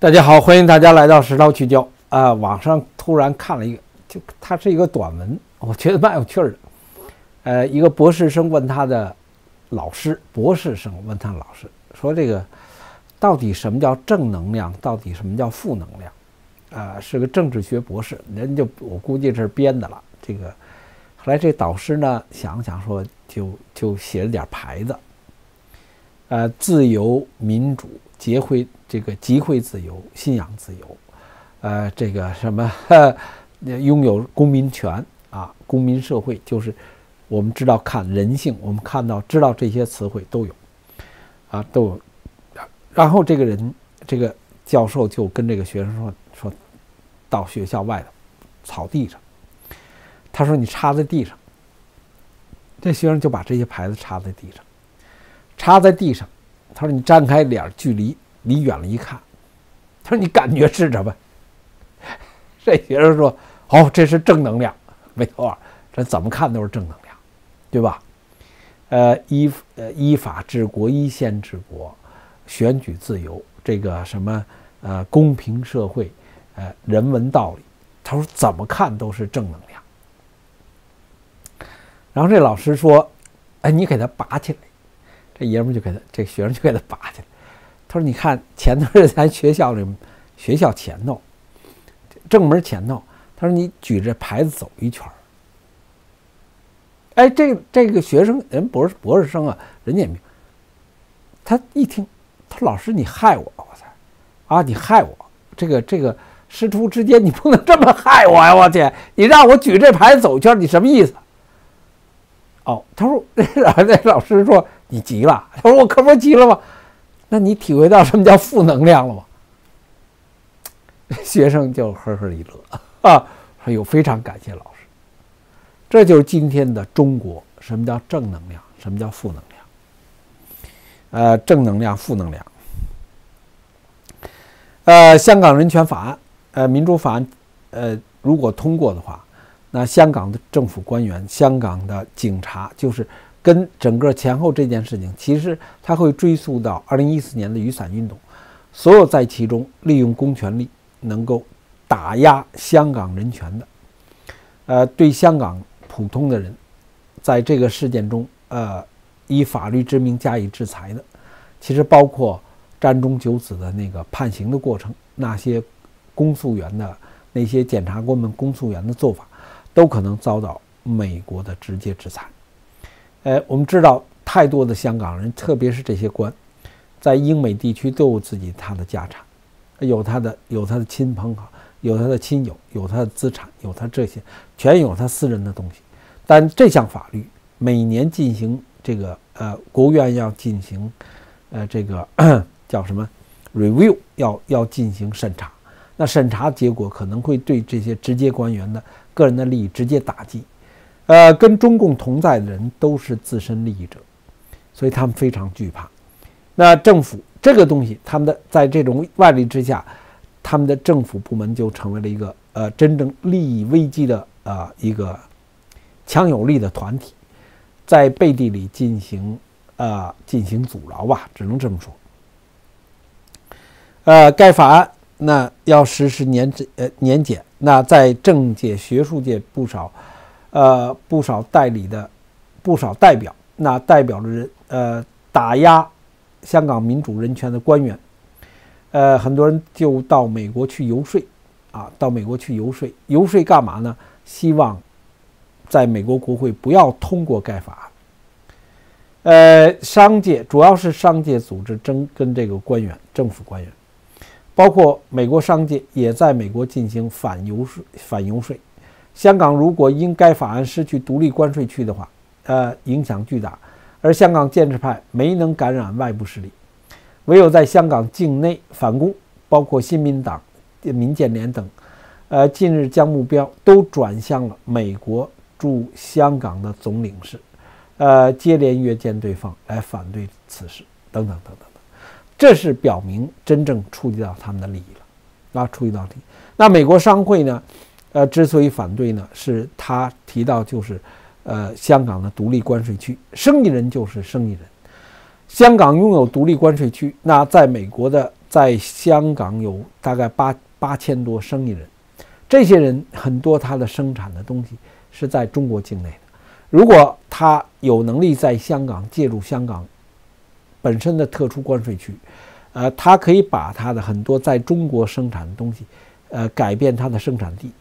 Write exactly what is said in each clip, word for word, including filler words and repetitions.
大家好，欢迎大家来到实操去教啊、呃！网上突然看了一个，就它是一个短文，我觉得蛮有趣的。呃，一个博士生问他的老师，博士生问他老师说：“这个到底什么叫正能量？到底什么叫负能量？”啊、呃，是个政治学博士，人就我估计这是编的了。这个后来这导师呢想想说就，就就写了点牌子，呃，自由民主。集会这个集会自由、信仰自由，呃，这个什么呵拥有公民权啊，公民社会，就是我们知道看人性，我们看到知道这些词汇都有啊，都有。然后这个人，这个教授就跟这个学生说说，到学校外头草地上，他说你插在地上，这学生就把这些牌子插在地上，插在地上。他说：“你张开脸，距离离远了一看。”他说：“你感觉是什么？”这学生说：“哦，这是正能量，没错，这怎么看都是正能量，对吧？呃，依呃依法治国，依宪治国，选举自由，这个什么呃公平社会，呃人文道理。”他说：“怎么看都是正能量。”然后这老师说：“哎，你给他拔起来。”这爷们儿就给他，这学生就给他拔起来。他说：“你看，前头是咱学校里，学校前头，正门前头。他说你举着牌子走一圈。哎，这这个学生人博士博士生啊，人家也明，他一听，他说老师你害我，我操，啊你害我，这个这个师徒之间你不能这么害我呀！我天，你让我举这牌子走一圈，你什么意思？”哦，他说那老师说你急了，他说我可不急了吗？那你体会到什么叫负能量了吗？学生就呵呵一乐啊，说有非常感谢老师。这就是今天的中国，什么叫正能量，什么叫负能量？呃，正能量、负能量。呃，香港人权法案，呃，民主法案，呃，如果通过的话。那香港的政府官员、香港的警察，就是跟整个前后这件事情，其实他会追溯到二零一四年的雨伞运动，所有在其中利用公权力能够打压香港人权的，呃，对香港普通的人，在这个事件中，呃，以法律之名加以制裁的，其实包括占中九子的那个判刑的过程，那些公诉员的那些检察官们、公诉员的做法。都可能遭到美国的直接制裁。呃，我们知道太多的香港人，特别是这些官，在英美地区都有自己他的家产，有他的有他的亲朋好，有他的亲友，有他的资产，有他这些，全有他私人的东西。但这项法律每年进行这个呃，国务院要进行呃这个叫什么 review， 要要进行审查。那审查结果可能会对这些直接官员的个人的利益直接打击，呃，跟中共同在的人都是自身利益者，所以他们非常惧怕。那政府这个东西，他们的在这种外力之下，他们的政府部门就成为了一个呃真正利益危机的呃一个强有力的团体，在背地里进行呃进行阻挠吧，只能这么说。呃，该法案。那要实施年呃年检，那在政界、学术界不少，呃不少代理的不少代表，那代表着人呃打压香港民主人权的官员，呃很多人就到美国去游说，啊，到美国去游说，游说干嘛呢？希望在美国国会不要通过该法案。呃，商界主要是商界组织争跟这个官员、政府官员。包括美国商界也在美国进行反游说，反游说。香港如果因该法案失去独立关税区的话，呃，影响巨大。而香港建制派没能感染外部势力，唯有在香港境内反攻，包括新民党、民建联等，呃，近日将目标都转向了美国驻香港的总领事，呃，接连约见对方来反对此事，等等等等。这是表明真正触及到他们的利益了，啊，触及到利益。那美国商会呢，呃，之所以反对呢，是他提到就是，呃，香港的独立关税区，生意人就是生意人，香港拥有独立关税区，那在美国的在香港有大概八八千多生意人，这些人很多他的生产的东西是在中国境内的。如果他有能力在香港介入香港本身的特殊关税区，呃，他可以把他的很多在中国生产的东西，呃，改变它的生产地。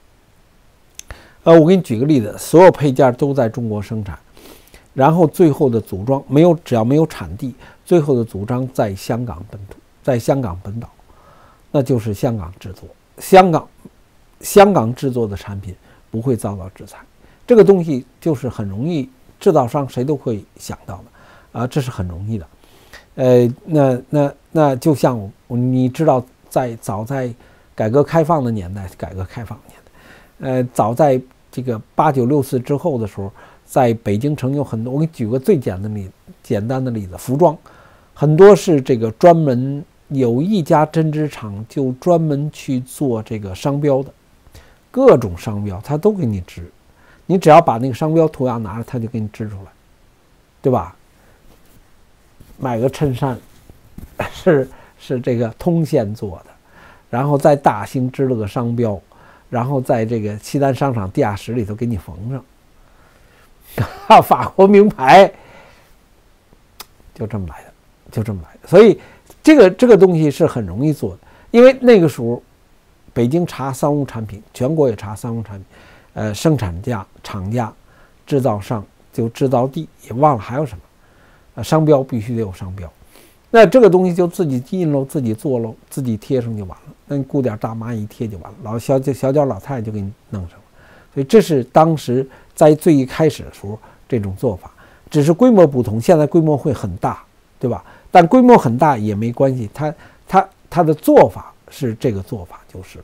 呃，我给你举个例子，所有配件都在中国生产，然后最后的组装没有，只要没有产地，最后的组装在香港本土，在香港本岛，那就是香港制作。香港，香港制作的产品不会遭到制裁。这个东西就是很容易，制造商谁都会想到的，啊，这是很容易的。呃，那那那就像我，你知道，在早在改革开放的年代，改革开放的年代，呃，早在这个八九六四之后的时候，在北京城有很多，我给你举个最简单的例简单的例子，服装很多是这个专门有一家针织厂就专门去做这个商标的，各种商标他都给你织。你只要把那个商标图样拿着，他就给你织出来，对吧？买个衬衫是是这个通县做的，然后在大兴织了个商标，然后在这个西单商场地下室里头给你缝上，法国名牌，就这么来的，就这么来的。所以这个这个东西是很容易做的，因为那个时候北京查三无产品，全国也查三无产品。呃，生产价、厂家、制造商就制造地也忘了还有什么，呃，商标必须得有商标，那这个东西就自己印喽，自己做喽，自己贴上就完了。那你雇点大妈一贴就完了，老小小脚老太太就给你弄上了。所以这是当时在最一开始的时候这种做法，只是规模不同，现在规模会很大，对吧？但规模很大也没关系，它它它的做法是这个做法就是了。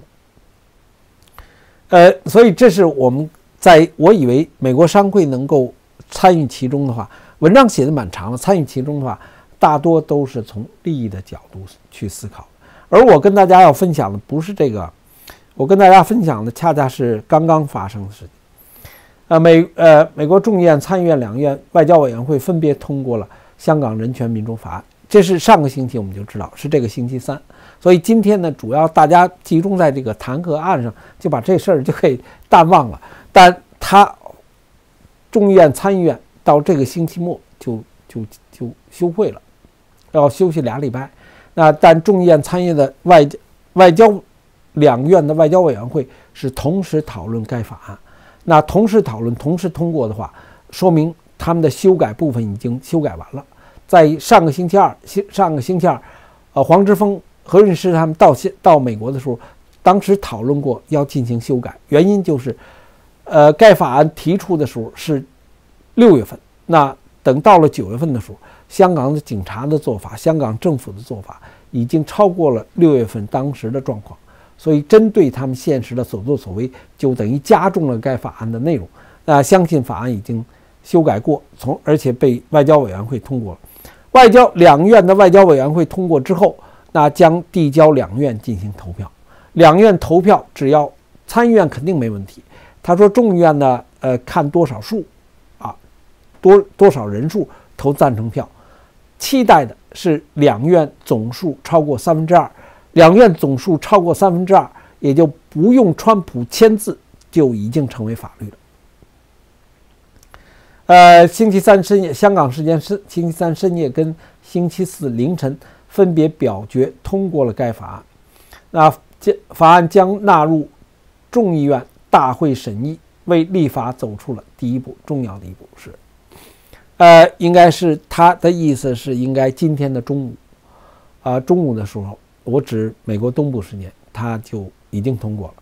呃，所以这是我们在我以为美国商会能够参与其中的话，文章写的蛮长的，参与其中的话，大多都是从利益的角度去思考。而我跟大家要分享的不是这个，我跟大家分享的恰恰是刚刚发生的事情。呃，美呃美国众议院、参议院两院外交委员会分别通过了香港人权民主法案，这是上个星期我们就知道，是这个星期三。所以今天呢，主要大家集中在这个弹劾案上，就把这事儿就可以淡忘了。但他众议院、参议院到这个星期末就就就休会了，要休息俩礼拜。那但众议院、参议院的外交外交两院的外交委员会是同时讨论该法案。那同时讨论、同时通过的话，说明他们的修改部分已经修改完了。在上个星期二，上个星期二，呃，黄之锋、何润诗他们到到美国的时候，当时讨论过要进行修改，原因就是，呃，该法案提出的时候是六月份，那等到了九月份的时候，香港的警察的做法、香港政府的做法已经超过了六月份当时的状况，所以针对他们现实的所作所为，就等于加重了该法案的内容。那相信法案已经修改过，从而且被外交委员会通过了。外交两院的外交委员会通过之后，那将递交两院进行投票。两院投票，只要参议院肯定没问题。他说众议院呢，呃，看多少数，啊，多多少人数投赞成票。期待的是两院总数超过三分之二，两院总数超过三分之二，也就不用川普签字就已经成为法律了。呃，星期三深夜，香港时间是星期三深夜跟星期四凌晨分别表决通过了该法案。那法案将纳入众议院大会审议，为立法走出了第一步，重要的一步是，呃，应该是他的意思是应该今天的中午，啊、呃，中午的时候，我指美国东部时间，他就已经通过了。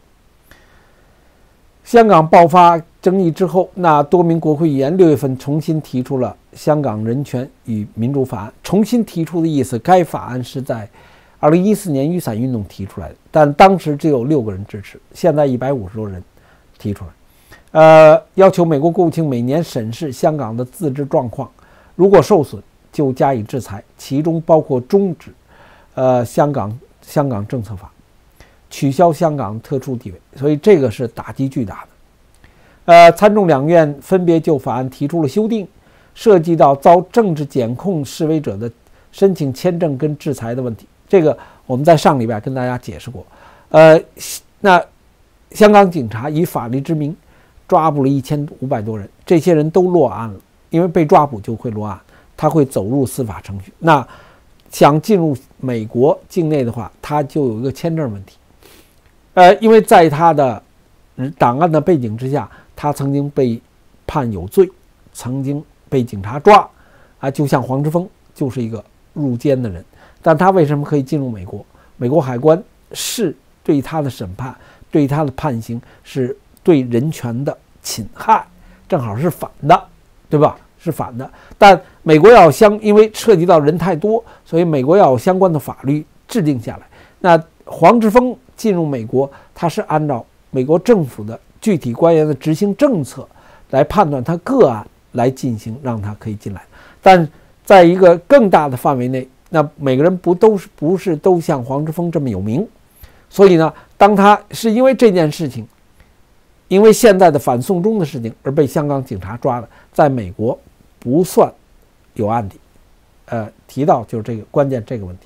香港爆发争议之后，那多名国会议员六月份重新提出了香港人权与民主法案。重新提出的意思，该法案是在二零一四年雨伞运动提出来的，但当时只有六个人支持，现在一百五十多人提出来。呃，要求美国国务卿每年审视香港的自治状况，如果受损就加以制裁，其中包括终止呃香港香港政策法。取消香港特殊地位，所以这个是打击巨大的。呃，参众两院分别就法案提出了修订，涉及到遭政治检控示威者的申请签证跟制裁的问题。 这个我们在上礼拜跟大家解释过。呃，那香港警察以法律之名抓捕了一千五百多人，这些人都落案了，因为被抓捕就会落案，他会走入司法程序。那想进入美国境内的话，他就有一个签证问题。呃，因为在他的档案的背景之下，他曾经被判有罪，曾经被警察抓，啊，就像黄之锋就是一个入监的人，但他为什么可以进入美国？美国海关是对他的审判，对他的判刑是对人权的侵害，正好是反的，对吧？是反的。但美国要相，因为涉及到人太多，所以美国要有相关的法律制定下来。那黄之锋进入美国，他是按照美国政府的具体官员的执行政策来判断他个案来进行，让他可以进来。但在一个更大的范围内，那每个人不都是不是都像黄之锋这么有名？所以呢，当他是因为这件事情，因为现在的反送中的事情而被香港警察抓的，在美国不算有案底。呃，提到就是这个关键这个问题。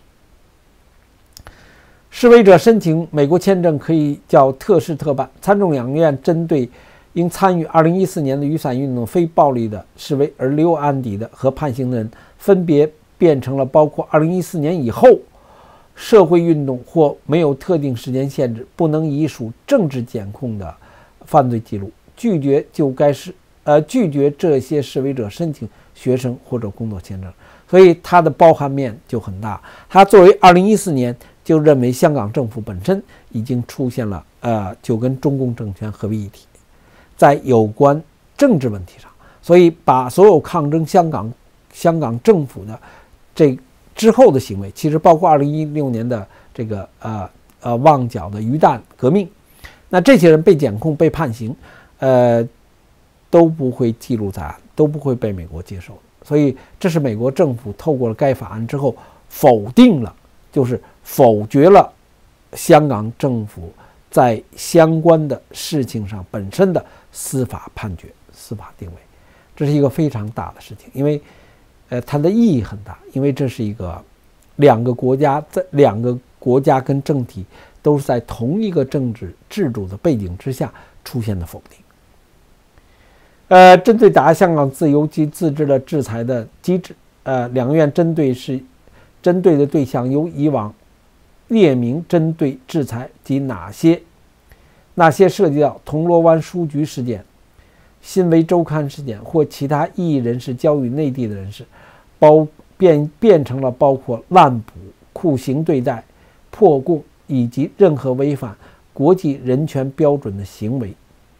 示威者申请美国签证可以叫特事特办。参众两院针对因参与二零一四年的雨伞运动非暴力的示威而留案底的和判刑的人，分别变成了包括二零一四年以后社会运动或没有特定时间限制、不能移属政治检控的犯罪记录，拒绝就该是呃拒绝这些示威者申请学生或者工作签证。所以它的包含面就很大。它作为二零一四年就认为香港政府本身已经出现了呃就跟中共政权合为一体，在有关政治问题上，所以把所有抗争香港香港政府的这之后的行为，其实包括二零一六年的这个呃呃旺角的鱼蛋革命，那这些人被检控被判刑，呃都不会记录在案，都不会被美国接受。所以这是美国政府透过了该法案之后否定了，就是否决了香港政府在相关的事情上本身的司法判决、司法定位。这是一个非常大的事情，因为呃它的意义很大，因为这是一个两个国家在两个国家跟政体都是在同一个政治制度的背景之下出现的否定。呃，针对打压香港自由及自治的制裁的机制，呃，两院针对是针对的对象由以往列明针对制裁及哪些那些涉及到铜锣湾书局事件、新闻周刊事件或其他异议人士交予内地的人士，包变变成了包括滥捕、酷刑对待、破供以及任何违反国际人权标准的行为。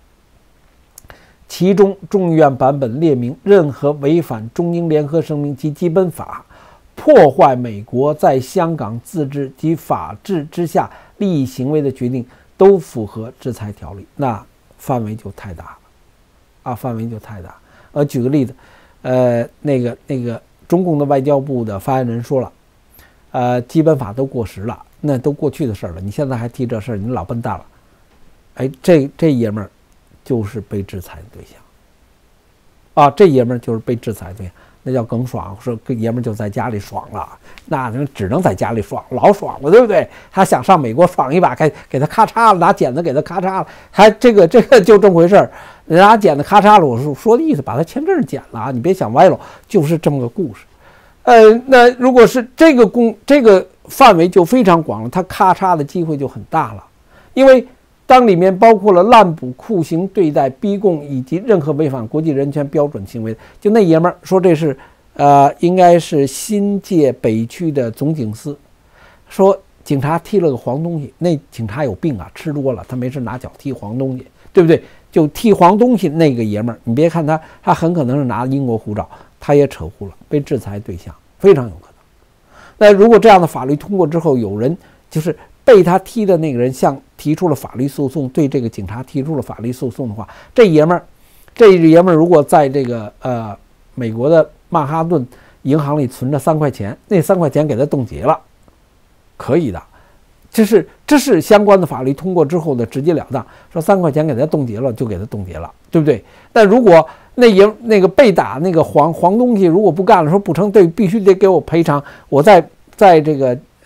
其中众议院版本列明，任何违反中英联合声明及基本法、破坏美国在香港自治及法治之下利益行为的决定，都符合制裁条例。那范围就太大了啊，范围就太大。呃，举个例子，呃，那个那个中共的外交部的发言人说了，呃，基本法都过时了，那都过去的事了，你现在还提这事儿，你老笨蛋了。哎，这这爷们儿就是被制裁的对象啊，这爷们儿就是被制裁的对象，那叫耿爽，说这爷们儿就在家里爽了，那只能在家里爽，老爽了，对不对？他想上美国爽一把，给给他咔嚓了，拿剪子给他咔嚓了，还这个这个就这么回事儿，拿剪子咔嚓了，我说说的意思，把他签证剪了啊，你别想歪了，就是这么个故事。呃，那如果是这个公这个范围就非常广了，他咔嚓的机会就很大了，因为当里面包括了滥捕、酷刑对待、逼供以及任何违反国际人权标准行为，就那爷们儿说这是呃，应该是新界北区的总警司，说警察踢了个黄东西，那警察有病啊，吃多了，他没事拿脚踢黄东西，对不对？就踢黄东西那个爷们儿，你别看他，他很可能是拿英国护照，他也扯呼了，被制裁对象非常有可能。那如果这样的法律通过之后，有人就是被他踢的那个人向提出了法律诉讼，对这个警察提出了法律诉讼的话，这爷们儿，这爷们儿如果在这个呃美国的曼哈顿银行里存着三块钱，那三块钱给他冻结了，可以的，这是这是相关的法律通过之后的直截了当，说三块钱给他冻结了就给他冻结了，对不对？但如果那爷那个被打那个黄黄东西如果不干了，说不成，对，必须得给我赔偿，我在在这个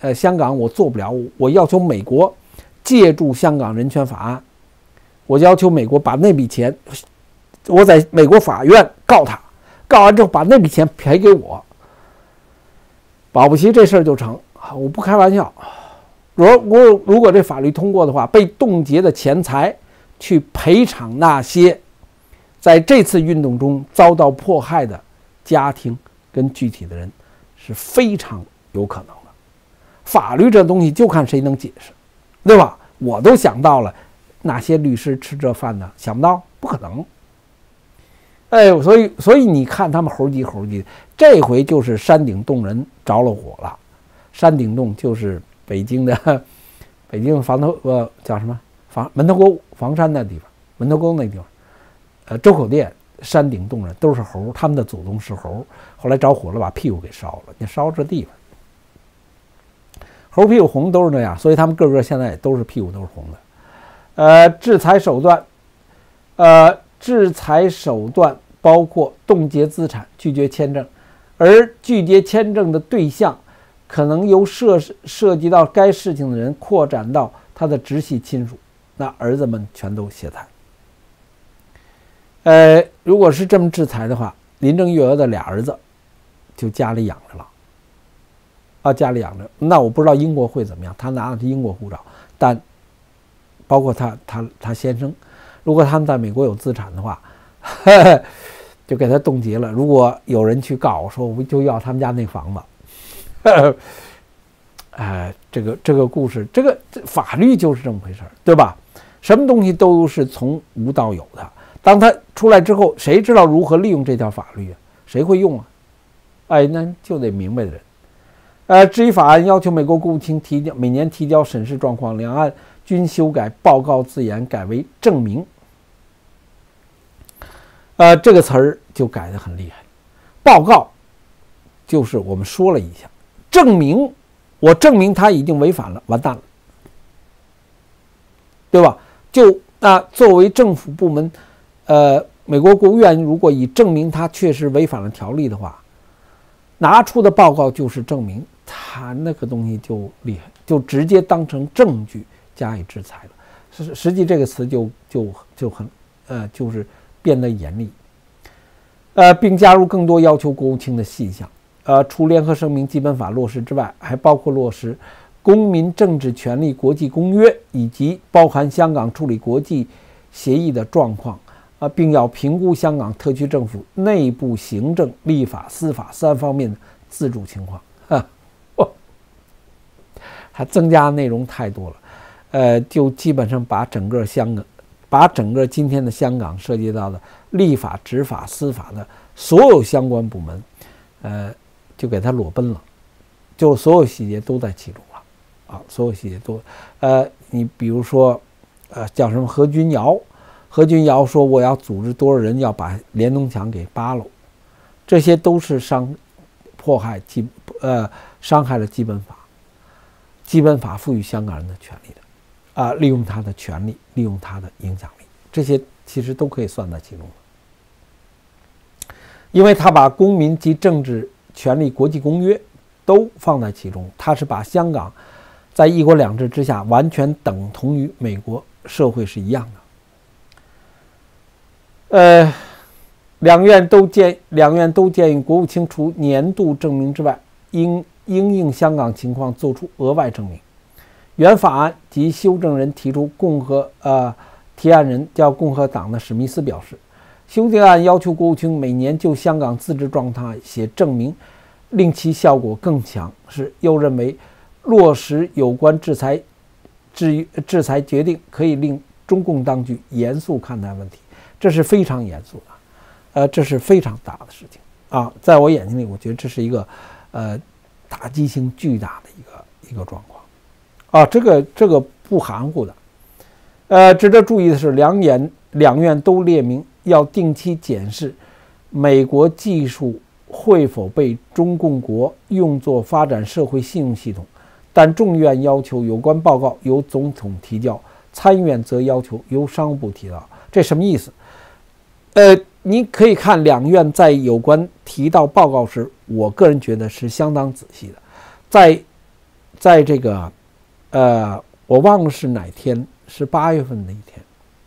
呃，香港我做不了，我要求美国借助香港人权法案，我要求美国把那笔钱，我在美国法院告他，告完之后把那笔钱赔给我，保不齐这事儿就成。我不开玩笑，如果如果这法律通过的话，被冻结的钱财去赔偿那些在这次运动中遭到迫害的家庭跟具体的人，是非常有可能的。法律这东西就看谁能解释，对吧？我都想到了，哪些律师吃这饭呢？想不到，不可能。哎，所以所以你看他们猴急猴急，这回就是山顶洞人着了火了。山顶洞就是北京的北京房头呃叫什么房门头沟房山那地方，门头沟那地方，呃周口店山顶洞人都是猴，他们的祖宗是猴，后来着火了，把屁股给烧了。你烧这地方，猴屁股红都是那样，所以他们个个现在也都是屁股都是红的。呃，制裁手段，呃，制裁手段包括冻结资产、拒绝签证，而拒绝签证的对象可能由涉涉及到该事情的人扩展到他的直系亲属，那儿子们全都携带。呃，如果是这么制裁的话，林郑月娥的俩儿子就家里养着了，啊，家里养着。那我不知道英国会怎么样，他拿的是英国护照，但包括他他他先生，如果他们在美国有资产的话，呵呵就给他冻结了。如果有人去告说，我就要他们家那房子。哎、呃，这个这个故事，这个这法律就是这么回事，对吧？什么东西都是从无到有的。当他出来之后，谁知道如何利用这条法律啊？谁会用啊？哎，那就得明白的人。呃，至于法案要求美国国务卿提交每年提交审视状况，两岸均修改报告字眼，改为证明。呃，这个词儿就改得很厉害。报告就是我们说了一下。证明，我证明他已经违反了，完蛋了，对吧？就那、呃、作为政府部门，呃，美国国务院如果以证明他确实违反了条例的话，拿出的报告就是证明，他那个东西就厉害，就直接当成证据加以制裁了。实实际这个词就就就很呃，就是变得严厉，呃，并加入更多要求国务卿的细项。呃，除联合声明、基本法落实之外，还包括落实公民政治权利国际公约以及包含香港处理国际协议的状况，啊，并要评估香港特区政府内部行政、立法、司法三方面的自主情况。哈，哦，还增加内容太多了，呃，就基本上把整个香港，把整个今天的香港涉及到的立法、执法、司法的所有相关部门，呃。就给他裸奔了，就所有细节都在其中了，啊，所有细节都，呃，你比如说，呃，叫什么何君尧，何君尧说我要组织多少人要把连东墙给扒了，这些都是伤迫害基呃伤害了基本法，基本法赋予香港人的权利的，啊，利用他的权利，利用他的影响力，这些其实都可以算在其中的，因为他把公民及政治权利国际公约都放在其中，他是把香港在一国两制之下完全等同于美国社会是一样的。呃，两院都建两院都建议国务卿除年度证明之外，应因应香港情况做出额外证明。原法案及修正人提出共和呃提案人叫共和党的史密斯表示，修订案要求国务卿每年就香港自治状态写证明，令其效果更强。是又认为落实有关制裁制制裁决定可以令中共当局严肃看待问题，这是非常严肃的，呃，这是非常大的事情啊！在我眼睛里，我觉得这是一个呃打击性巨大的一个一个状况啊！这个这个不含糊的。呃，值得注意的是，两院两院都列明要定期检视美国技术会否被中共国用作发展社会信用系统，但众院要求有关报告由总统提交，参议院则要求由商务部提交。这什么意思？呃，你可以看两院在有关提到报告时，我个人觉得是相当仔细的。在在这个呃，我忘了是哪天，是八月份的一天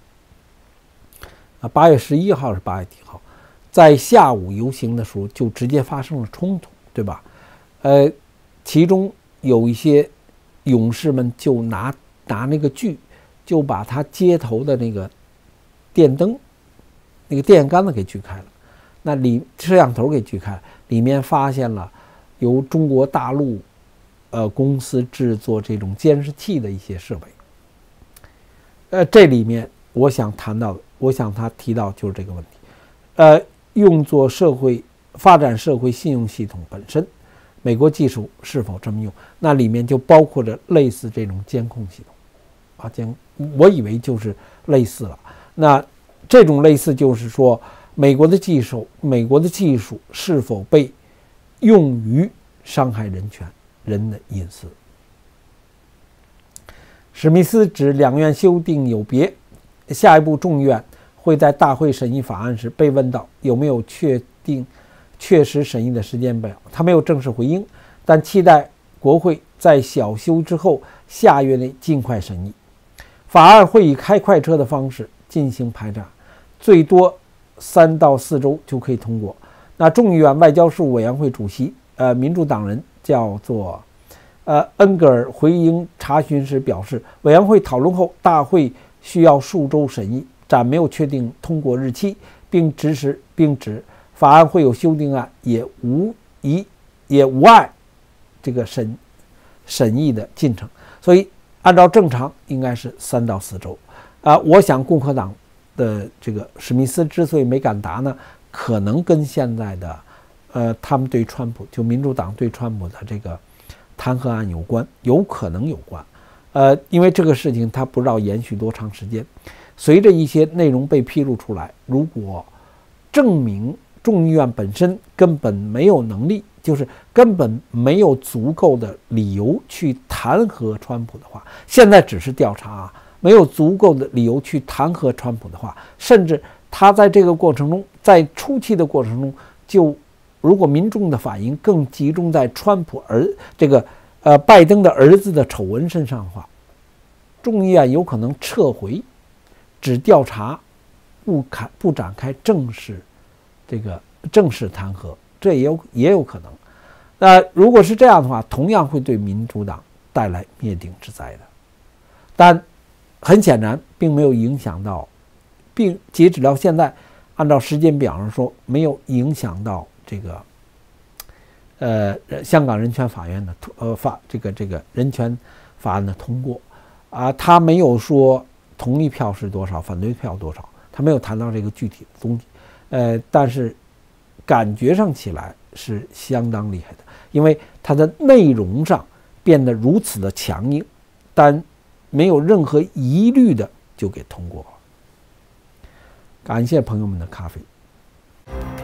啊，八月十一号是八月几号，在下午游行的时候就直接发生了冲突，对吧？呃，其中有一些勇士们就拿拿那个锯，就把他街头的那个电灯、那个电线杆子给锯开了，那里摄像头给锯开了，里面发现了由中国大陆呃公司制作这种监视器的一些设备。呃，这里面我想谈到的，我想他提到就是这个问题，呃，用作社会发展社会信用系统本身。美国技术是否这么用？那里面就包括着类似这种监控系统，啊，监，我以为就是类似了。那这种类似就是说，美国的技术，美国的技术是否被用于伤害人权、人的隐私？史密斯指两院修订有别，下一步众议院会在大会审议法案时被问到有没有确定确实审议的时间表，他没有正式回应，但期待国会在小修之后下月内尽快审议。法案会以开快车的方式进行排查，最多三到四周就可以通过。那众议院外交事务委员会主席，呃，民主党人叫做呃恩格尔回应查询时表示，委员会讨论后，大会需要数周审议，暂没有确定通过日期，并指使并指。法案会有修订案，也无疑也无碍这个审审议的进程，所以按照正常应该是三到四周。啊、呃，我想共和党的这个史密斯之所以没敢答呢，可能跟现在的呃他们对川普就民主党对川普的这个弹劾案有关，有可能有关。呃，因为这个事情他不知道延续多长时间，随着一些内容被披露出来，如果证明众议院本身根本没有能力，就是根本没有足够的理由去弹劾川普的话，现在只是调查啊，没有足够的理由去弹劾川普的话，甚至他在这个过程中，在初期的过程中，就如果民众的反应更集中在川普儿这个呃拜登的儿子的丑闻身上的话，众议院有可能撤回，只调查，不开不展开正式。这个正式弹劾，这也有也有可能。那如果是这样的话，同样会对民主党带来灭顶之灾的。但很显然，并没有影响到，并截止到现在，按照时间表上说，没有影响到这个呃香港人权法院的呃法这个这个人权法案的通过啊，他没有说同意票是多少，反对票多少，他没有谈到这个具体的东西。呃，但是感觉上起来是相当厉害的，因为它的内容上变得如此的强硬，但没有任何疑虑的就给通过了。感谢朋友们的咖啡。